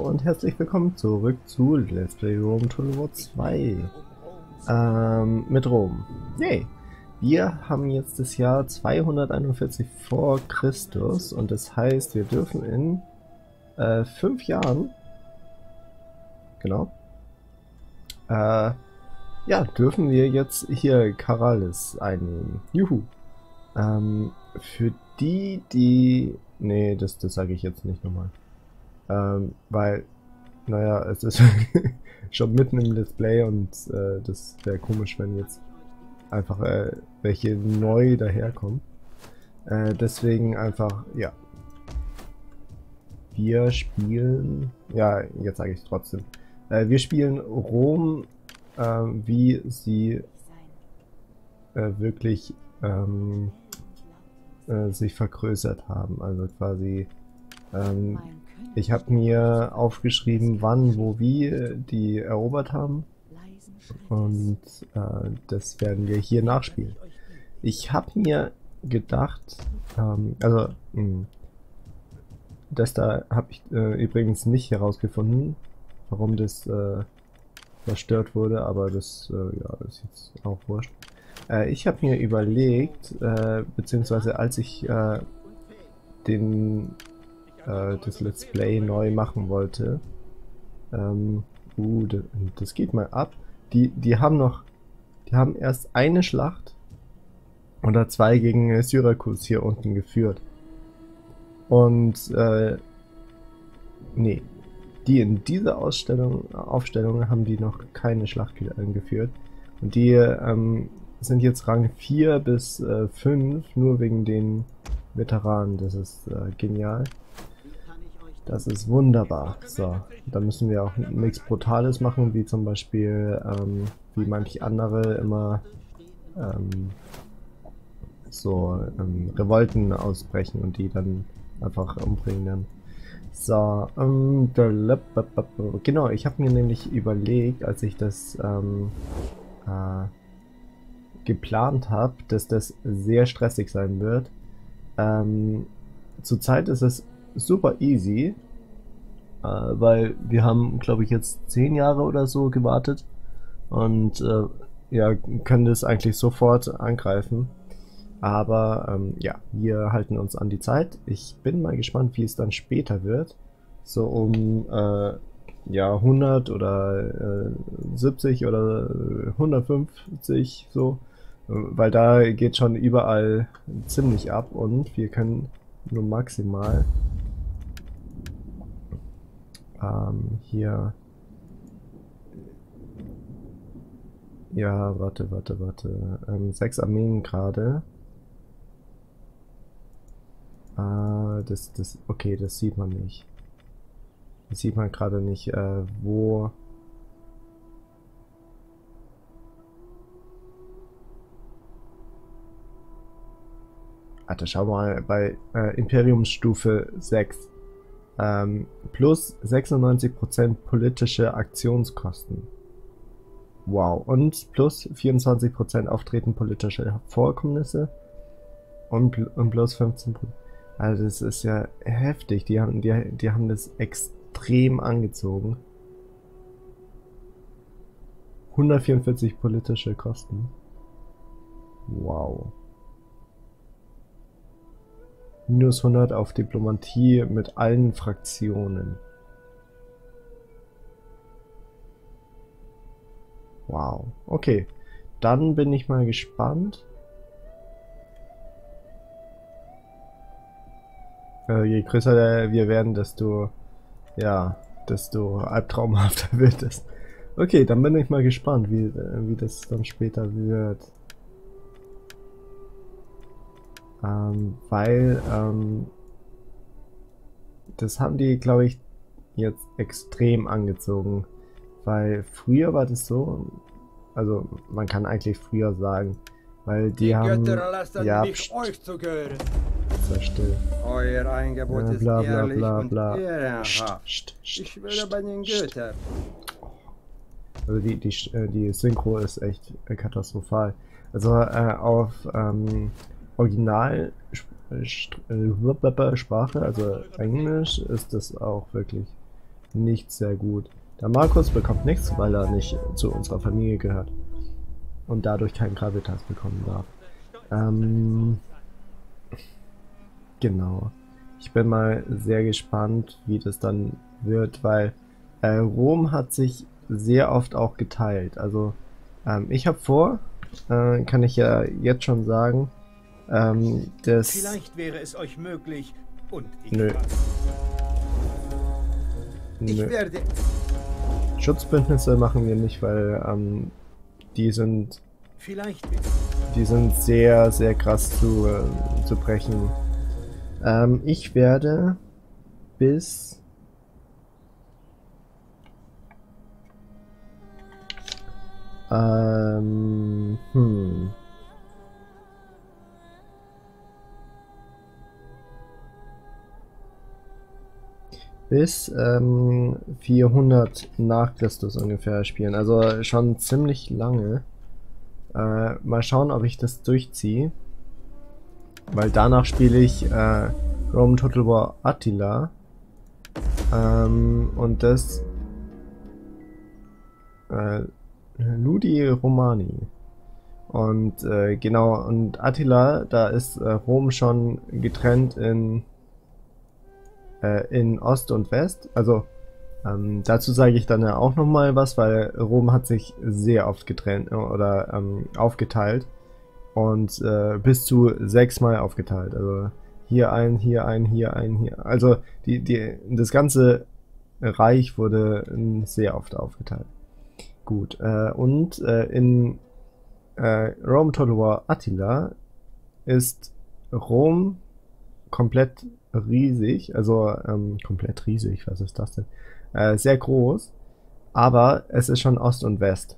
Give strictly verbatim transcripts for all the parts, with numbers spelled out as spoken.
und herzlich willkommen zurück zu Let's Play Rome Total War zwei ähm, mit Rom. Yay! Wir haben jetzt das Jahr zweihunderteinundvierzig vor Christus und das heißt, wir dürfen in äh, fünf Jahren, genau, äh, ja, dürfen wir jetzt hier Karalis einnehmen. Juhu! Ähm, für die, die... Nee, das, das sage ich jetzt nicht nochmal. Ähm, weil, naja, es ist schon mitten im Display und äh, das wäre komisch, wenn jetzt einfach äh, welche neu daherkommen. Äh, deswegen einfach, ja. Wir spielen, ja, jetzt sage ich es trotzdem. Äh, wir spielen Rom, äh, wie sie äh, wirklich ähm, äh, sich vergrößert haben. Also quasi, ähm, ich habe mir aufgeschrieben, wann, wo, wie die erobert haben. Und äh, das werden wir hier nachspielen. Ich habe mir gedacht, ähm, also, mh, das da habe ich äh, übrigens nicht herausgefunden, warum das äh, zerstört wurde, aber das äh, ja, ist jetzt auch wurscht. Äh, ich habe mir überlegt, äh, beziehungsweise als ich äh, den äh, das Let's Play neu machen wollte, ähm, uh, das, das geht mal ab. Die, die haben noch, die haben erst eine Schlacht oder zwei gegen äh, Syrakus hier unten geführt. Und äh, nee, die in dieser Ausstellung, Aufstellung haben die noch keine Schlacht ge äh, geführt. Und die ähm, sind jetzt Rang vier bis äh, fünf, nur wegen den Veteranen. Das ist äh, genial. Das ist wunderbar. So, da müssen wir auch nichts Brutales machen, wie zum Beispiel, ähm, wie manche andere immer ähm, so ähm, Revolten ausbrechen und die dann einfach umbringen dann. So, ähm, genau, ich habe mir nämlich überlegt, als ich das ähm, äh, geplant habe, dass das sehr stressig sein wird. Ähm, zurzeit ist es super easy, äh, weil wir haben, glaube ich, jetzt zehn Jahre oder so gewartet und äh, ja, können das eigentlich sofort angreifen. Aber ähm, ja, wir halten uns an die Zeit. Ich bin mal gespannt, wie es dann später wird. So um äh, ja, hundert oder äh, siebzig oder hundertfünfzig so. Weil da geht schon überall ziemlich ab und wir können nur maximal ähm, hier... Ja, warte, warte, warte. Ähm, sechs Armeen gerade. Äh, das, das, okay, das sieht man nicht. Das sieht man gerade nicht, äh, wo... Alter, schau mal, bei äh, Imperiumsstufe sechs. Ähm, plus sechsundneunzig Prozent politische Aktionskosten. Wow. Und plus vierundzwanzig Prozent Auftreten politischer Vorkommnisse. Und, und plus fünfzehn Prozent. Also das ist ja heftig. Die haben, die, die haben das extrem angezogen. hundertvierundvierzig politische Kosten. Wow. Minus hundert auf Diplomatie mit allen Fraktionen. Wow. Okay. Dann bin ich mal gespannt. Äh, je größer wir werden, desto, ja, desto albtraumhafter wird es. Okay, dann bin ich mal gespannt, wie, äh, wie das dann später wird. Ähm, weil, ähm, das haben die, glaube ich, jetzt extrem angezogen. Weil früher war das so, also man kann eigentlich früher sagen, weil die, die haben, Götter lassen ja, mich pst, euch zu gehören. sei still. Euer Angebot Äh, ist bla, bla, ehrlich bla, und bla. ehrenhaft. Pst, pst, pst, Ich schwöre pst, bei den pst. Göttern. Also die, die, äh, die Synchro ist echt äh, katastrophal. Also äh, auf ähm, Original Sprache, also Englisch, ist das auch wirklich nicht sehr gut. Der Markus bekommt nichts, weil er nicht zu unserer Familie gehört. Und dadurch kein Gravitas bekommen darf. Ähm, genau. Ich bin mal sehr gespannt, wie das dann wird, weil äh, Rom hat sich sehr oft auch geteilt. Also ähm, ich habe vor, äh, kann ich ja jetzt schon sagen, ähm, dass... Vielleicht wäre es euch möglich und ich... Nö. Ich Nö. werde... Schutzbündnisse machen wir nicht, weil ähm, die sind... Vielleicht... Die sind sehr, sehr krass zu, äh, zu brechen. Ähm, ich werde bis... Ähm, hm... bis ähm, vierhundert nach Christus ungefähr spielen. Also schon ziemlich lange. Äh, mal schauen, ob ich das durchziehe. Weil danach spiele ich äh, Rome Total War Attila. Ähm, und das äh, Ludi Romani. Und äh, genau, und Attila, da ist äh, Rom schon getrennt in in Ost und West. Also ähm, dazu sage ich dann ja auch nochmal was, weil Rom hat sich sehr oft getrennt oder ähm, aufgeteilt und äh, bis zu sechsmal aufgeteilt. Also hier ein, hier ein, hier ein, hier. Also die, die, das ganze Reich wurde sehr oft aufgeteilt. Gut, äh, und äh, in äh, Rome Total War Attila ist Rom komplett riesig, also ähm, komplett riesig, was ist das denn? Äh, sehr groß, aber es ist schon Ost und West.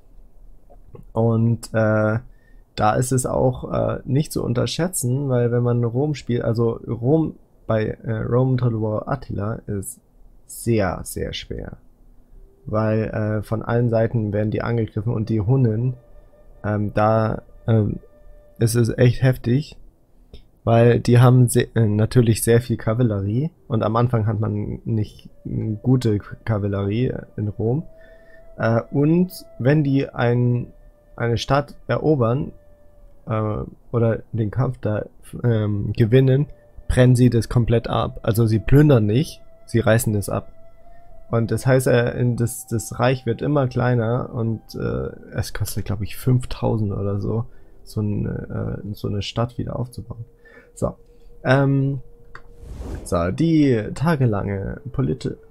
Und äh, da ist es auch äh, nicht zu unterschätzen, weil wenn man Rom spielt, also Rom bei äh, Rome Total War Attila ist sehr, sehr schwer. Weil äh, von allen Seiten werden die angegriffen und die Hunnen, ähm, da ähm, ist es echt heftig. Weil die haben se äh, natürlich sehr viel Kavallerie und am Anfang hat man nicht äh, gute Kavallerie in Rom. Äh, und wenn die ein, eine Stadt erobern äh, oder den Kampf da ähm, gewinnen, brennen sie das komplett ab. Also sie plündern nicht, sie reißen das ab. Und das heißt, äh, das, das Reich wird immer kleiner und äh, es kostet, glaube ich, fünftausend oder so, so eine, äh, so eine Stadt wieder aufzubauen. So, ähm, so, die tagelange Polit äh,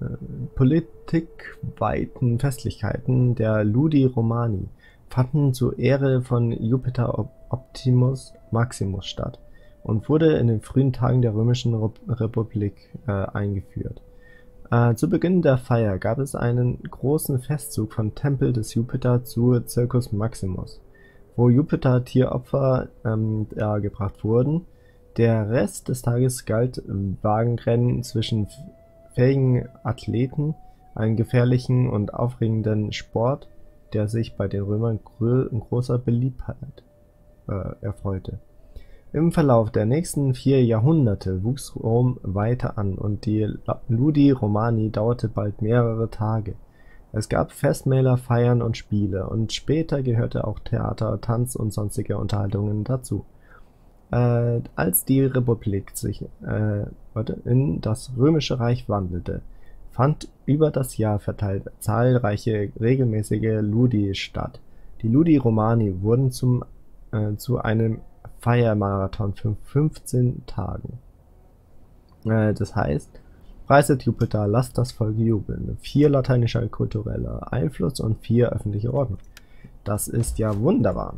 politikweiten Festlichkeiten der Ludi Romani fanden zur Ehre von Jupiter Optimus Maximus statt und wurde in den frühen Tagen der Römischen Republik äh, eingeführt. Äh, zu Beginn der Feier gab es einen großen Festzug vom Tempel des Jupiter zu Circus Maximus, wo Jupiter Tieropfer ähm, dargebracht wurden. Der Rest des Tages galt Wagenrennen zwischen fähigen Athleten, einen gefährlichen und aufregenden Sport, der sich bei den Römern gro großer Beliebtheit äh, erfreute. Im Verlauf der nächsten vier Jahrhunderte wuchs Rom weiter an und die Ludi Romani dauerte bald mehrere Tage. Es gab Festmäler, Feiern und Spiele und später gehörte auch Theater, Tanz und sonstige Unterhaltungen dazu. Äh, als die Republik sich äh, warte, in das Römische Reich wandelte, fand über das Jahr verteilt zahlreiche regelmäßige Ludi statt. Die Ludi Romani wurden zum, äh, zu einem Feiermarathon von fünfzehn Tagen. Äh, das heißt, preiset Jupiter, lasst das Volk jubeln. Vier lateinischer kultureller Einfluss und vier öffentliche Ordnung. Das ist ja wunderbar.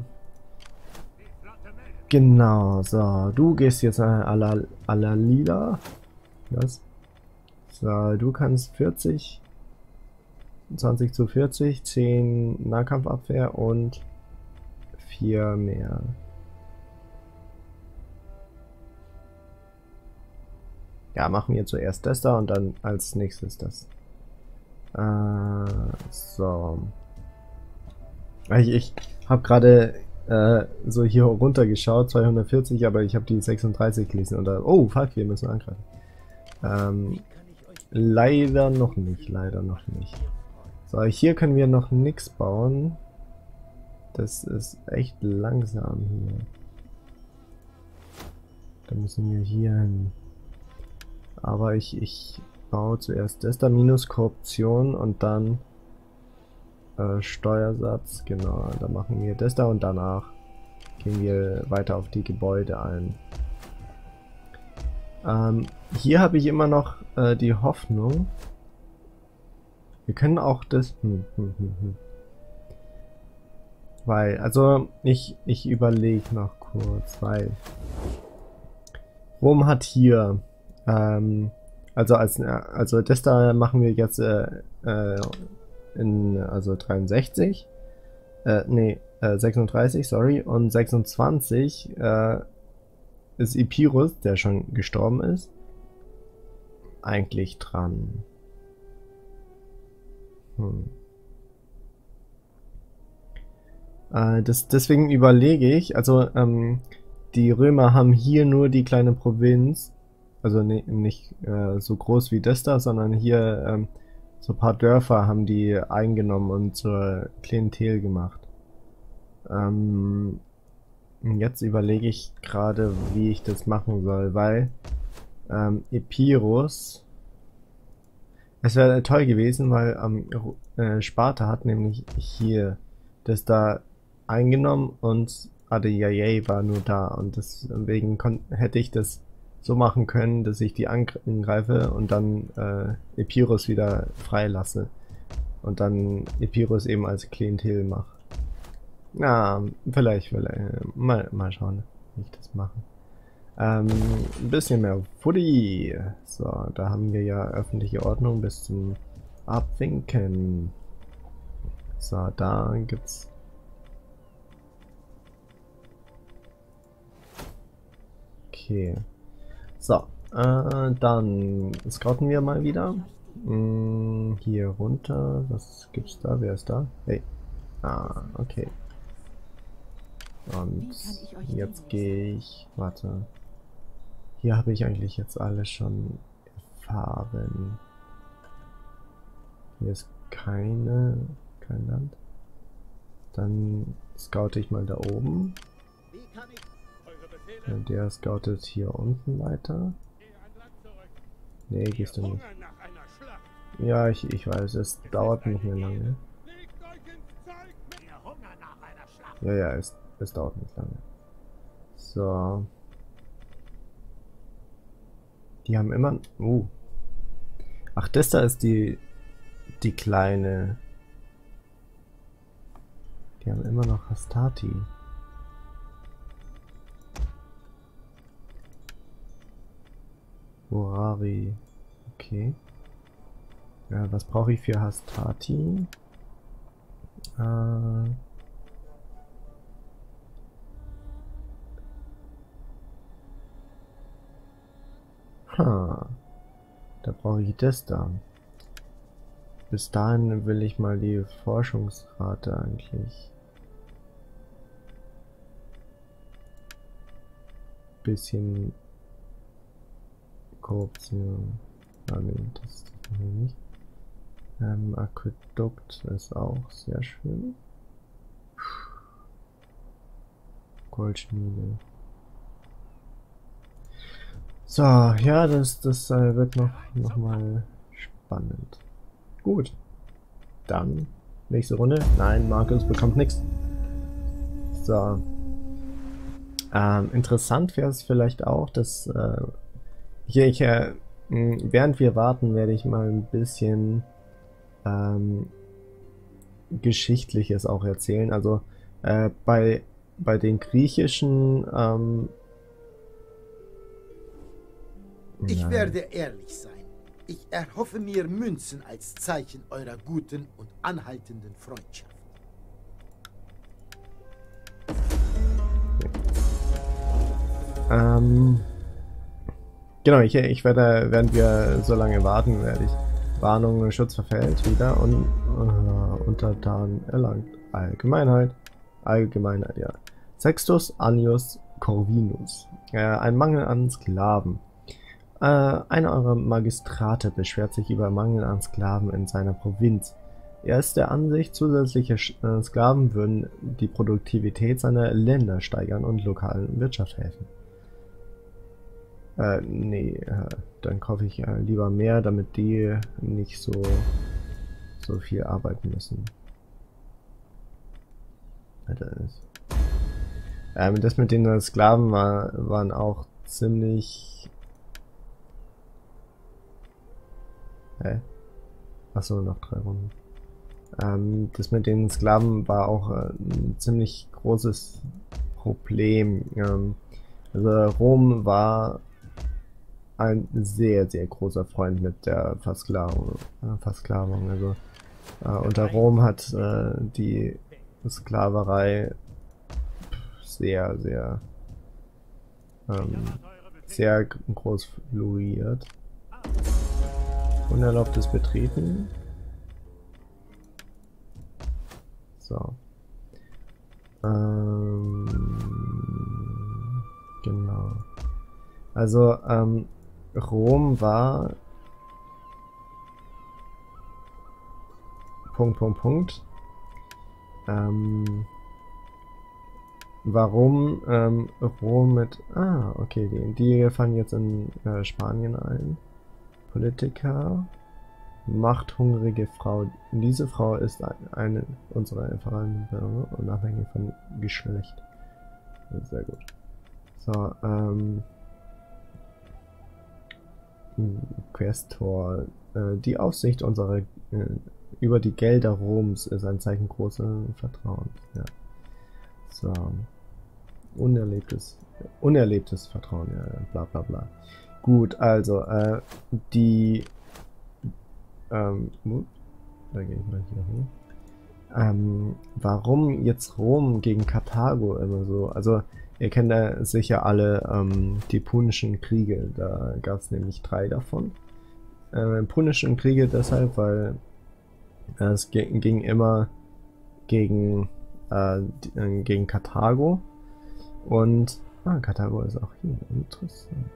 Genau, so, du gehst jetzt a la, a la Lila. Was? So, du kannst vierzig, zwanzig zu vierzig, zehn Nahkampfabwehr und vier mehr. Ja, machen wir zuerst das da und dann als nächstes das. Äh, so. Ich, ich habe gerade äh, so hier runtergeschaut, zweihundertvierzig, aber ich habe die sechsunddreißig gelesen und da, oh fuck, wir müssen angreifen. Ähm, leider noch nicht, leider noch nicht. So, hier können wir noch nichts bauen. Das ist echt langsam hier. Da müssen wir hier hin. Aber ich, ich baue zuerst das da, minus Korruption und dann äh, Steuersatz. Genau, da machen wir das da und danach gehen wir weiter auf die Gebäude ein. Ähm, hier habe ich immer noch äh, die Hoffnung. Wir können auch das... Hm, hm, hm, hm. Weil, also ich, ich überlege noch kurz, weil Rom hat hier, ähm, also als, also das da machen wir jetzt äh, äh, in, also dreiundsechzig, äh, nee, äh, sechsunddreißig, sorry, und sechsundzwanzig äh, ist Epirus, der schon gestorben ist, eigentlich dran. Hm. Äh, das, deswegen überlege ich, also ähm, die Römer haben hier nur die kleine Provinz, also ne, nicht äh, so groß wie das da, sondern hier ähm, so ein paar Dörfer haben die eingenommen und zur Klientel gemacht. Ähm, jetzt überlege ich gerade, wie ich das machen soll, weil ähm, Epirus, es wäre toll gewesen, weil ähm, äh, Sparta hat nämlich hier das da eingenommen und Adeiae war nur da und deswegen hätte ich das so machen können, dass ich die angreife und dann äh, Epirus wieder freilasse und dann Epirus eben als Klientel mache. Na, vielleicht, vielleicht, mal, mal schauen, wie ich das mache. Ähm, ein bisschen mehr Footy. So, da haben wir ja öffentliche Ordnung bis zum Abwinken. So, da gibt's okay. So, äh, dann scouten wir mal wieder. Hm, hier runter. Was gibt's da? Wer ist da? Hey. Ah, okay. Und jetzt gehe ich. Warte. Hier habe ich eigentlich jetzt alles schon erfahren. Hier ist keine. Kein Land. Dann scoute ich mal da oben. Ja, der scoutet hier unten weiter. Nee, gehst du nicht. Ja, ich, ich weiß, es dauert nicht mehr lange. Ja, ja, es, es dauert nicht lange. So. Die haben immer... Uh. Ach, das da ist die... Die kleine... Die haben immer noch Hastati. Borari. Okay. Ja, was brauche ich für Hastati? Äh... Ha. Da brauche ich das da. Bis dahin will ich mal die Forschungsrate eigentlich bisschen Korruption. Ah, nee, das ist nicht. Ähm, Aquädukt ist auch sehr schön. Goldschmiede. So, ja, das, das äh, wird noch, noch mal spannend. Gut. Dann nächste Runde. Nein, Markus bekommt nichts. So. Ähm, interessant wäre es vielleicht auch, dass äh, hier ich äh, während wir warten, werde ich mal ein bisschen ähm, Geschichtliches auch erzählen. Also äh, bei bei den griechischen ähm, Ich nein. werde ehrlich sein. Ich erhoffe mir Münzen als Zeichen eurer guten und anhaltenden Freundschaft. Ähm, genau, ich, ich werde, während wir so lange warten, werde ich Warnung, Schutz verfällt wieder und äh, Untertan erlangt. Allgemeinheit. Allgemeinheit, ja. Sextus Annius Corvinus. Äh, ein Mangel an Sklaven. Äh, einer eurer Magistrate beschwert sich über Mangel an Sklaven in seiner Provinz. Er ist der Ansicht, zusätzliche äh, Sklaven würden die Produktivität seiner Länder steigern und lokalen Wirtschaft helfen. Äh, nee, äh, dann kaufe ich äh, lieber mehr, damit die nicht so, so viel arbeiten müssen. Alter, ist. Ähm, das mit den Sklaven war, waren auch ziemlich... Hä? Achso, noch drei Runden. Ähm, das mit den Sklaven war auch äh, ein ziemlich großes Problem. Ähm, also Rom war ein sehr, sehr großer Freund mit der Versklavung. Äh, Versklavung. Also äh, unter Rom hat äh, die Sklaverei sehr, sehr, ähm, sehr groß floriert. Unerlaubtes Betreten. So. Ähm, genau. Also, ähm, Rom war... Punkt, Punkt, Punkt. Ähm, warum ähm, Rom mit... Ah, okay, die, die fallen jetzt in äh, Spanien ein. Politiker... Machthungrige Frau. Diese Frau ist eine unserer erfahrenen Bürger, unabhängig von Geschlecht. Sehr gut. So, ähm... Questor. Äh, die Aufsicht unserer... Äh, über die Gelder Roms ist ein Zeichen großen Vertrauens. Ja. So. Unerlebtes... Unerlebtes Vertrauen, ja, bla bla bla. Gut, also, äh, die... Ähm, da gehe ich mal hier hoch. Ähm, warum jetzt Rom gegen Karthago immer so? Also, ihr kennt ja sicher alle ähm, die Punischen Kriege. Da gab es nämlich drei davon. Äh, Punischen Kriege deshalb, weil äh, es ging immer gegen, äh, gegen Karthago. Und, ah, Karthago ist auch hier. Interessant.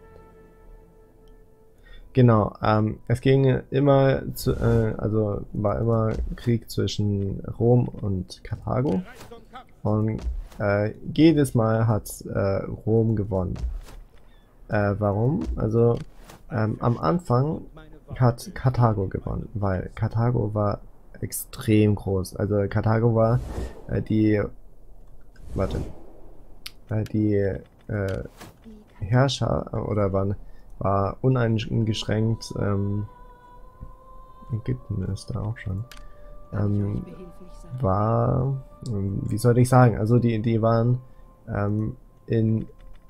Genau, ähm, es ging immer, zu, äh, also war immer Krieg zwischen Rom und Karthago und äh, jedes Mal hat äh, Rom gewonnen. Äh, warum? Also ähm, am Anfang hat Karthago gewonnen, weil Karthago war extrem groß. Also Karthago war äh, die, warte, äh, die äh, Herrscher oder waren war uneingeschränkt, ähm, Ägypten ist da auch schon, ähm, war, ähm, wie soll ich sagen, also die, die waren ähm, in,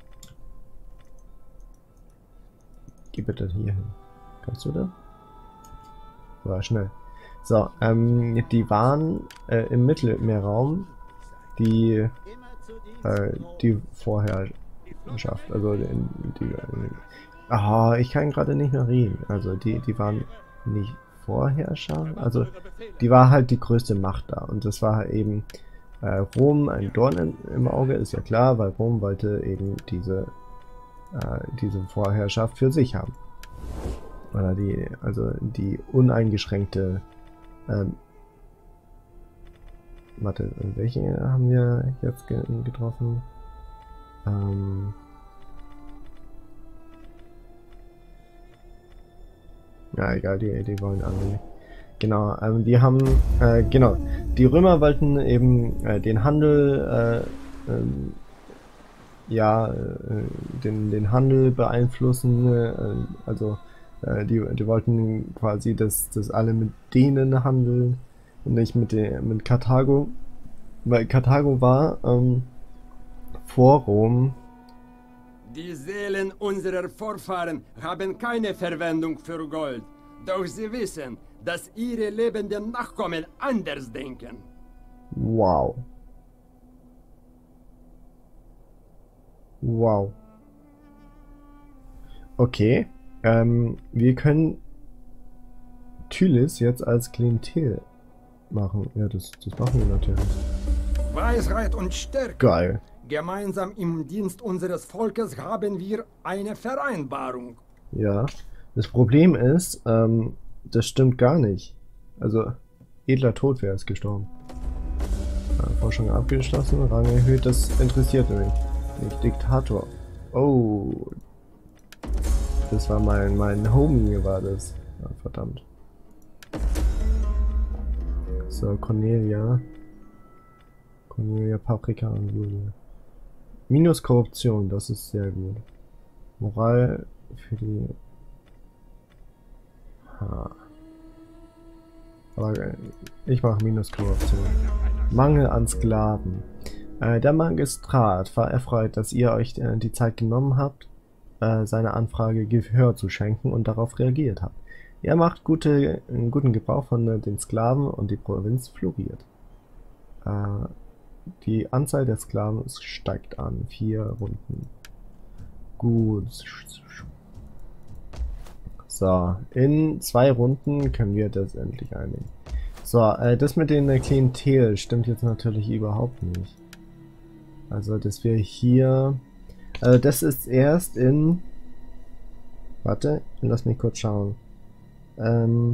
geh bitte hier hin, kannst du das? War schnell. So, ähm, die waren äh, im Mittelmeerraum, die, äh, die Vorherrschaft, also die, die Ah, ich kann gerade nicht mehr reden. Also die, die waren nicht Vorherrscher. Also die war halt die größte Macht da. Und das war halt eben äh, Rom ein Dorn in, im Auge, ist ja klar, weil Rom wollte eben diese, äh, diese Vorherrschaft für sich haben. Oder die, also die uneingeschränkte ähm, warte, welche haben wir jetzt ge getroffen? Ähm, Ja, egal, die, die wollen alle nicht. Genau, ähm, die haben, äh, genau, die Römer wollten eben äh, den Handel, äh, ähm, ja, äh, den, den Handel beeinflussen, äh, also äh, die, die wollten quasi, dass, dass alle mit denen handeln und nicht mit, der, mit Karthago, weil Karthago war ähm, vor Rom. Die Seelen unserer Vorfahren haben keine Verwendung für Gold, doch sie wissen, dass ihre lebenden Nachkommen anders denken. Wow. Wow. Okay, ähm, wir können Tylis jetzt als Klientel machen. Ja, das, das machen wir natürlich. Weisheit und Stärke. Geil. Gemeinsam im Dienst unseres Volkes haben wir eine Vereinbarung. Ja. Das Problem ist, ähm, das stimmt gar nicht. Also, edler Tod wäre es gestorben. Ja, Forschung abgeschlossen, Rang erhöht, das interessiert mich. Nicht Diktator. Oh. Das war mein, mein Homie, war das. Ja, verdammt. So, Cornelia. Cornelia, Paprika und Julia. Minus Korruption, das ist sehr gut. Moral für die... Ha. Aber ich mache Minus Korruption. Mangel an Sklaven. Äh, der Magistrat war erfreut, dass ihr euch äh, die Zeit genommen habt, äh, seine Anfrage Gehör zu schenken und darauf reagiert habt. Er macht gute, guten Gebrauch von äh, den Sklaven und die Provinz floriert. Äh, die Anzahl der Sklaven steigt an. Vier Runden. Gut. So, in zwei Runden können wir das endlich einigen. So, äh, das mit den äh, Klientel stimmt jetzt natürlich überhaupt nicht. Also, dass wir hier... Also, das ist erst in... Warte, lass mich kurz schauen. Ähm...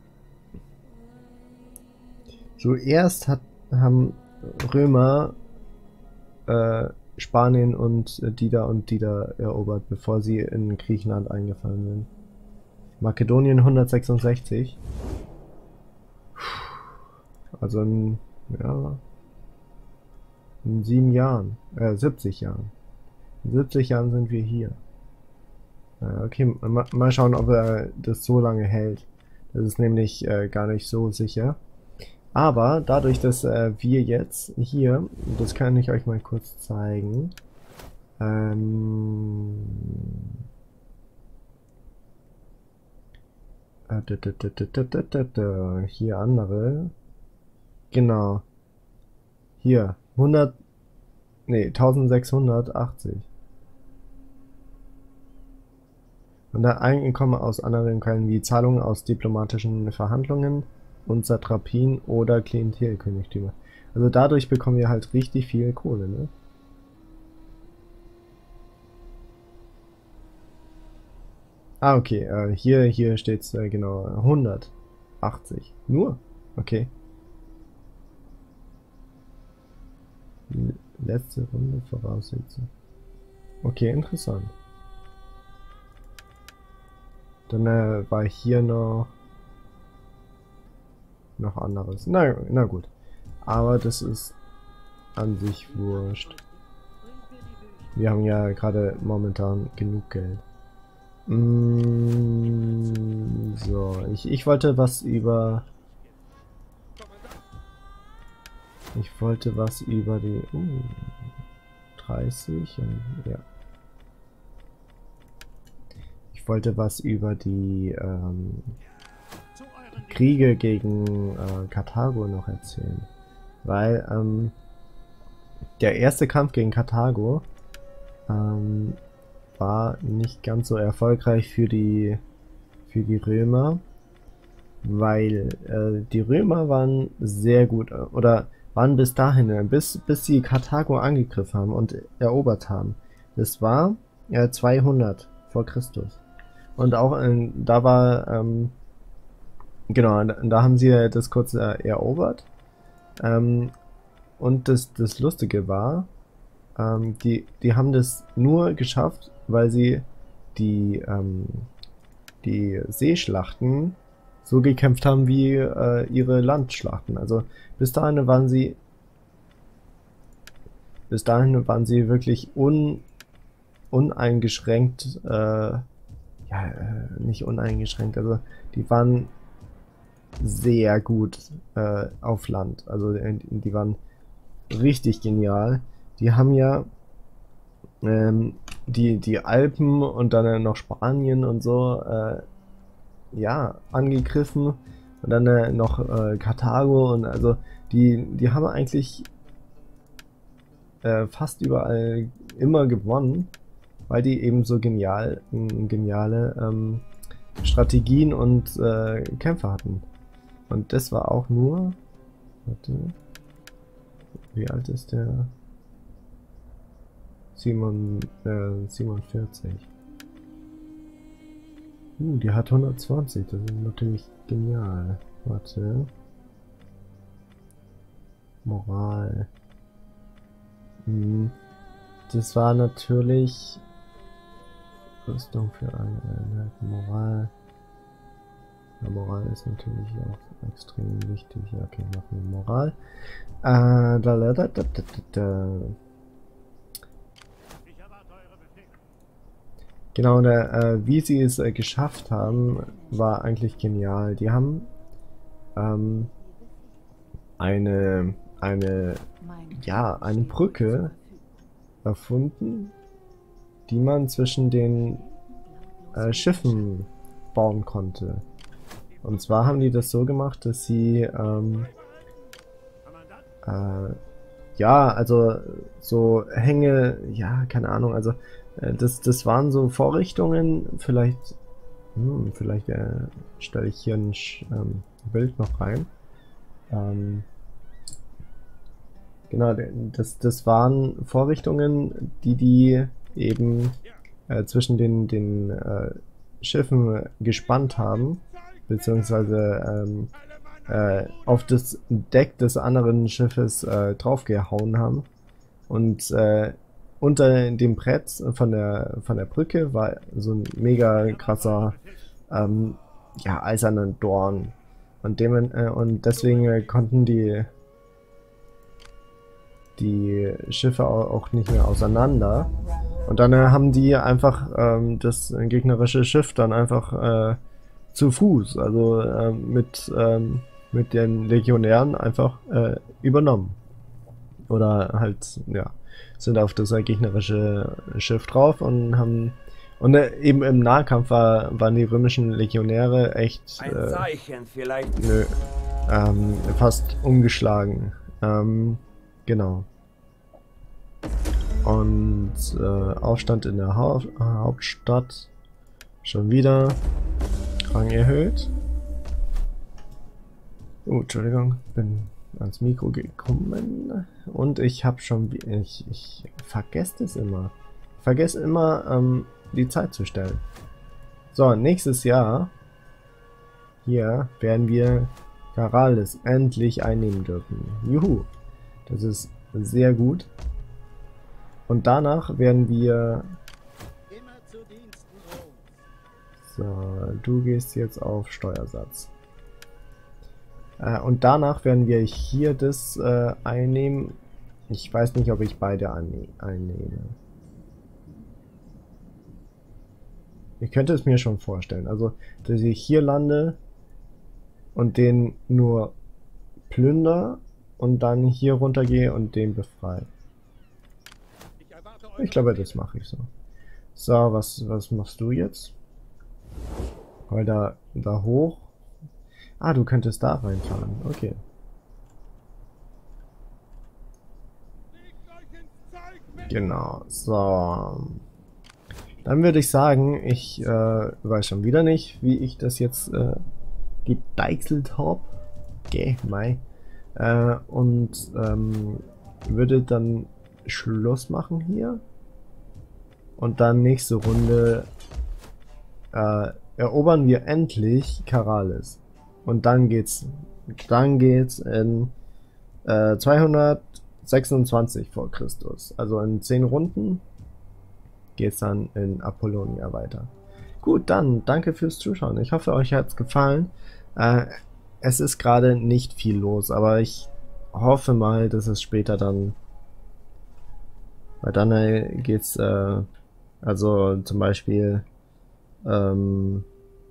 Zuerst hat, haben Römer äh, Spanien und äh, Dida und Dida erobert, bevor sie in Griechenland eingefallen sind. Makedonien hundertsechsundsechzig. Also in, ja, in sieben Jahren, äh, siebzig Jahren. In siebzig Jahren sind wir hier. Äh, okay, ma mal schauen, ob er das so lange hält. Das ist nämlich äh, gar nicht so sicher. Aber dadurch, dass äh, wir jetzt hier, das kann ich euch mal kurz zeigen, ähm, äh, da, da, da, da, da, da, da, hier andere, genau, hier, hundert, nee, eintausendsechshundertachtzig. Und da Einkommen aus anderen Quellen wie Zahlungen aus diplomatischen Verhandlungen und Satrapien oder Klientelkönigtümer. Also dadurch bekommen wir halt richtig viel Kohle, ne? Ah, okay, äh, hier, hier steht's äh, genau hundertachtzig. Nur? Okay. Letzte Runde Voraussetzung. Okay, interessant. Dann äh, war hier noch noch anderes. Na, na gut. Aber das ist an sich wurscht. Wir haben ja gerade momentan genug Geld. Mm, so, ich, ich wollte was über... Ich wollte was über die... Uh, dreißig, ja. Ich wollte was über die ähm, Kriege gegen äh, Karthago noch erzählen. Weil ähm, der erste Kampf gegen Karthago ähm, war nicht ganz so erfolgreich für die für die Römer, weil äh, die Römer waren sehr gut äh, oder waren bis dahin, äh, bis bis sie Karthago angegriffen haben und erobert haben. Das war äh, zweihundert vor Christus. Und auch äh, da war ähm, genau, da haben sie das kurz äh, erobert. Ähm, und das das Lustige war, ähm, die die haben das nur geschafft, weil sie die ähm, die Seeschlachten so gekämpft haben wie äh, ihre Landschlachten. Also bis dahin waren sie bis dahin waren sie wirklich un, uneingeschränkt, äh, ja, äh, nicht uneingeschränkt, also die waren sehr gut äh, auf Land. Also äh, die waren richtig genial. Die haben ja ähm, die, die Alpen und dann noch Spanien und so äh, ja, angegriffen und dann äh, noch äh, Karthago und also die, die haben eigentlich äh, fast überall immer gewonnen, weil die eben so genial, geniale ähm, Strategien und äh, Kämpfe hatten. Und das war auch nur, warte, wie alt ist der? Simon, äh, siebenundvierzig. Uh, die hat hundertzwanzig, das ist natürlich genial. Warte. Moral. Hm. Das war natürlich Rüstung für alle Einheiten. Moral. Ja, Moral ist natürlich auch extrem wichtig. Ja, okay, machen wir Moral. Äh, da, da, da, da, da, da. Genau, der, äh, wie sie es äh, geschafft haben, war eigentlich genial. Die haben ähm, eine, eine, ja, eine Brücke erfunden, die man zwischen den äh, Schiffen bauen konnte. Und zwar haben die das so gemacht, dass sie ähm, äh, ja, also so Hänge, ja, keine Ahnung, also äh, das, das waren so Vorrichtungen, vielleicht, hm, vielleicht äh, stelle ich hier ein Sch ähm, Bild noch rein. Ähm, genau, das, das waren Vorrichtungen, die die eben äh, zwischen den, den äh, Schiffen gespannt haben, beziehungsweise ähm, äh, auf das Deck des anderen Schiffes äh, draufgehauen haben. Und äh, unter dem Brett von der von der Brücke war so ein mega krasser ähm, ja, eiserner Dorn. Und, dem, äh, und deswegen äh, konnten die die Schiffe auch nicht mehr auseinander. Und dann äh, haben die einfach ähm, das gegnerische Schiff dann einfach äh, zu Fuß, also äh, mit, ähm, mit den Legionären einfach äh, übernommen. Oder halt, ja, sind auf das äh, gegnerische Schiff drauf und haben. Und äh, eben im Nahkampf war, waren die römischen Legionäre echt Ein äh, Zeichen vielleicht. nö, ähm, fast ungeschlagen. Ähm, genau. Und äh, Aufstand in der ha Hauptstadt. Schon wieder. Rang erhöht. Oh, Entschuldigung, bin ans Mikro gekommen. Und ich habe schon. Ich, ich vergesse das immer. Ich vergesse immer, ähm, die Zeit zu stellen. So, nächstes Jahr. Hier werden wir Karalis endlich einnehmen dürfen. Juhu. Das ist sehr gut. Und danach werden wir. So, du gehst jetzt auf Steuersatz. Äh, und danach werden wir hier das äh, einnehmen. Ich weiß nicht, ob ich beide anne einnehme. Ich könnte es mir schon vorstellen. Also, dass ich hier lande und den nur plünder und dann hier runtergehe und den befreie. Ich glaube, das mache ich so. So, was, was machst du jetzt? Weil da, da hoch. Ah, du könntest da reinfahren. Okay. Genau. So. Dann würde ich sagen, ich äh, weiß schon wieder nicht, wie ich das jetzt äh, gedeichselt habe. Okay, mei. Äh, und ähm, würde dann Schluss machen hier. Und dann nächste Runde äh, erobern wir endlich Karalis. Und dann geht's dann geht's in äh, zweihundertsechsundzwanzig vor Christus. Also in zehn Runden geht's dann in Apollonia weiter. Gut, dann danke fürs Zuschauen. Ich hoffe, euch hat's gefallen. Äh, es ist gerade nicht viel los, aber ich hoffe mal, dass es später dann, weil dann äh, geht's äh, also zum Beispiel ähm,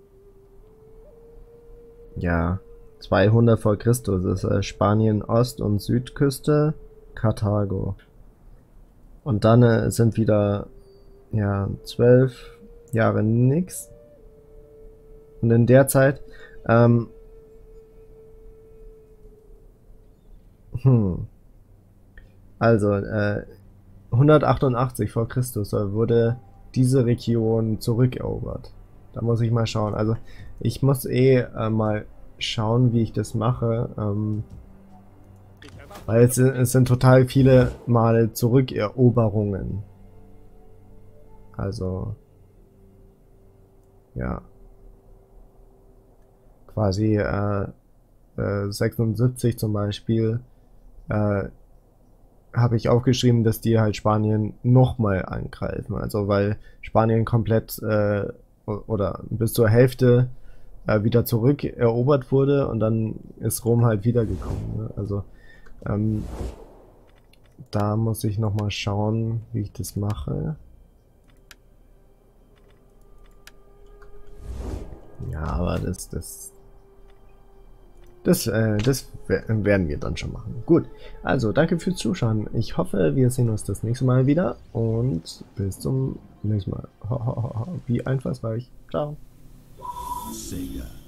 ja, zweihundert vor Christus ist äh, Spanien Ost- und Südküste, Karthago. Und dann äh, sind wieder ja zwölf Jahre nix. Und in der Zeit ähm, hm, also äh, hundertachtundachtzig vor Christus wurde diese Region zurückerobert. Da muss ich mal schauen. Also ich muss eh äh, mal schauen, wie ich das mache. Ähm, weil es, es sind total viele Mal Zurückeroberungen. Also ja. quasi äh, äh, sechsundsiebzig zum Beispiel, äh, habe ich aufgeschrieben, dass die halt Spanien nochmal angreifen. Also weil Spanien komplett äh, oder bis zur Hälfte äh, wieder zurück erobert wurde und dann ist Rom halt wiedergekommen. Ne? Also ähm, da muss ich nochmal schauen, wie ich das mache. Ja, aber das, das, das, äh, das werden wir dann schon machen. Gut, also danke fürs Zuschauen. Ich hoffe, wir sehen uns das nächste Mal wieder und bis zum nächsten Mal. Wie einfach war ich. Ciao. Sega.